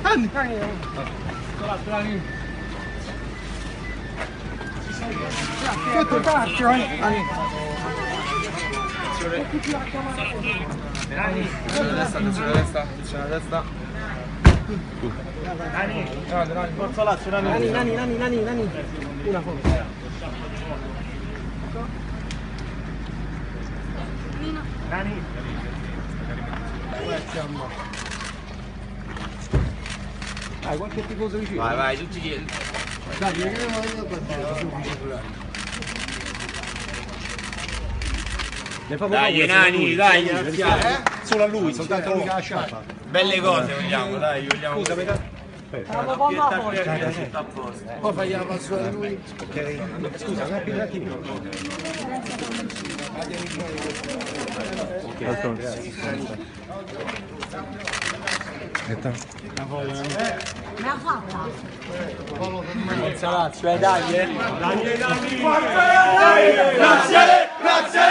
Anni. Tutto cacchio, Anni. Attenzione a destra, attenzione a destra, attenzione a destra. Nani, Nani, forza Lazio, Nani. Nani. Una forza. Nani. Dai, qualche tifoso vicino. vai, tutti dietro. Dai, vediamo la partita. Dai, Nani, dai, Solo a lui, soltanto a lui che la sciarpa. belle cose vogliamo, dai, vogliamo. Scusa, poi fai la passata a lui. Scusa, un attimo. Me l'ha fatta? Forza Lazio, dai, Dai, Nani. Grazie!